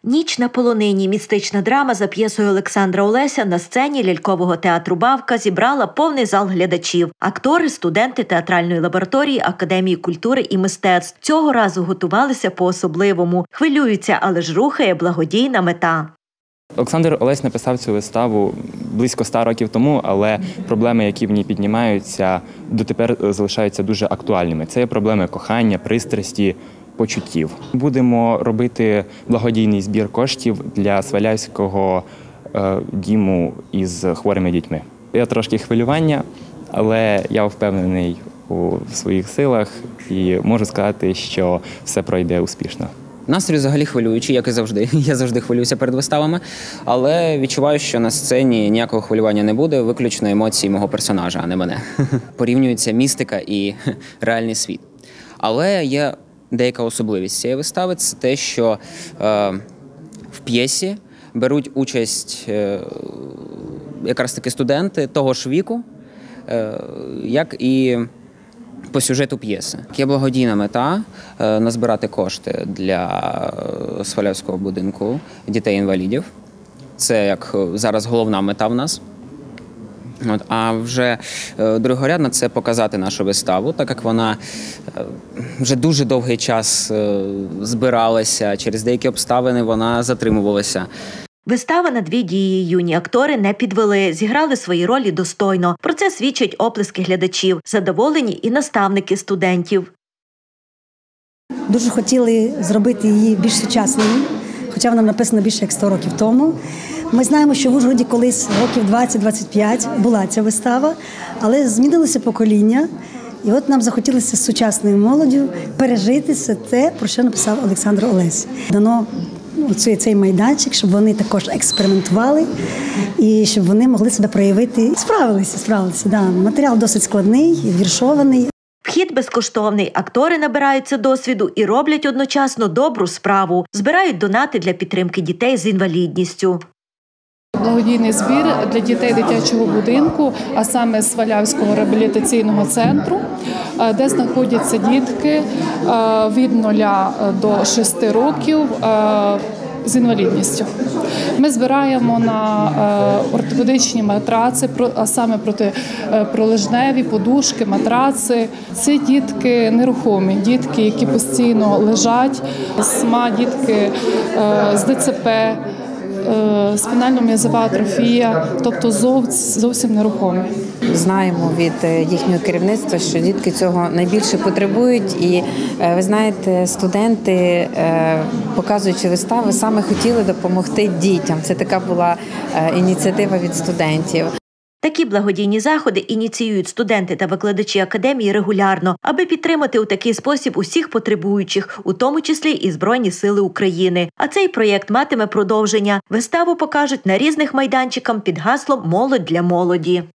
«Ніч на полонині» – містична драма за п'єсою Олександра Олеся на сцені лялькового театру «Бавка» зібрала повний зал глядачів. Актори, студенти театральної лабораторії Академії культури і мистецтв цього разу готувалися по-особливому. Хвилюються, але ж рухає благодійна мета. Олександр Олесь написав цю виставу близько 100 років тому, але проблеми, які в ній піднімаються, дотепер залишаються дуже актуальними. Це є проблеми кохання, пристрасті, почуттів. Будемо робити благодійний збір коштів для Свалявського дому із хворими дітьми. Я трошки хвилювання, але я впевнений у своїх силах і можу сказати, що все пройде успішно. Настрій взагалі хвилюючий, як і завжди. Я завжди хвилююся перед виставами, але відчуваю, що на сцені ніякого хвилювання не буде, виключно емоції мого персонажа, а не мене. Порівнюється містика і реальний світ. Але є деяка особливість цієї вистави – це те, що в п'єсі беруть участь якраз таки студенти того ж віку, як і по сюжету п'єси. Є благодійна мета – назбирати кошти для Свалявського будинку дітей-інвалідів. Це як зараз головна мета в нас. А вже другорядна – це показати нашу виставу, так як вона вже дуже довгий час збиралася, через деякі обставини вона затримувалася. Вистава на дві дії. Юні актори не підвели, зіграли свої ролі достойно. Про це свідчать оплески глядачів, задоволені і наставники студентів. Дуже хотіли зробити її більш сучасною, хоча вона написана більше як 100 років тому. Ми знаємо, що в Ужгороді колись років 20-25 була ця вистава, але змінилося покоління. І от нам захотілося з сучасною молоддю пережити все те, про що написав Олександр Олесь. Дано цей майданчик, щоб вони також експериментували і щоб вони могли себе проявити. Справилися. Да. Матеріал досить складний, віршований. Вхід безкоштовний, актори набираються досвіду і роблять одночасно добру справу. Збирають донати для підтримки дітей з інвалідністю. Благодійний збір для дітей дитячого будинку, а саме Свалявського реабілітаційного центру, де знаходяться дітки від 0 до 6 років з інвалідністю. Ми збираємо на ортопедичні матраци, а саме протипролежневі, подушки, матраци. Це дітки нерухомі, дітки, які постійно лежать, СМА, дітки з ДЦП, спінально-м'язова атрофія, тобто зовсім нерухомі. Знаємо від їхнього керівництва, що дітки цього найбільше потребують. І, ви знаєте, студенти, показуючи вистави, саме хотіли допомогти дітям. Це така була ініціатива від студентів. Такі благодійні заходи ініціюють студенти та викладачі академії регулярно, аби підтримати у такий спосіб усіх потребуючих, у тому числі і Збройні сили України. А цей проєкт матиме продовження. Виставу покажуть на різних майданчиках під гаслом «Молодь для молоді».